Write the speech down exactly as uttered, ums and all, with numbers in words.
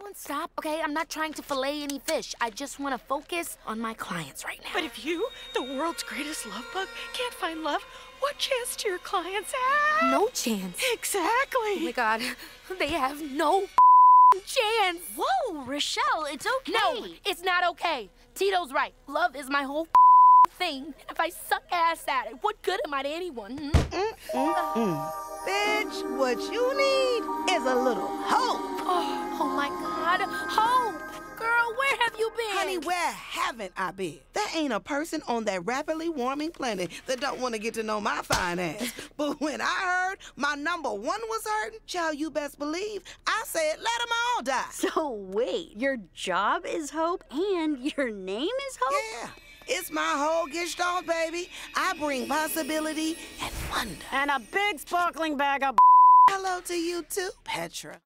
everyone stop, okay? I'm not trying to fillet any fish. I just want to focus on my clients right now. But if you, the world's greatest love bug, can't find love, what chance do your clients have? No chance. Exactly. Oh my God, they have no chance. Whoa, Rochelle, it's okay. No, it's not okay. Tito's right. Love is my whole thing. If I suck ass at it, what good am I to anyone? Hmm? Mm, mm, mm. Bitch, what you need is a little hope. Oh, oh my God, hope. Girl, where have you been? Honey, where haven't I been? There ain't a person on that rapidly warming planet that don't want to get to know my fine ass. But when I heard my number one was hurting, child, you best believe, I said, let them all die. So wait, your job is Hope and your name is Hope? Yeah. It's my whole gestalt, baby. I bring possibility and wonder. And a big sparkling bag of Hello to you too, Petra.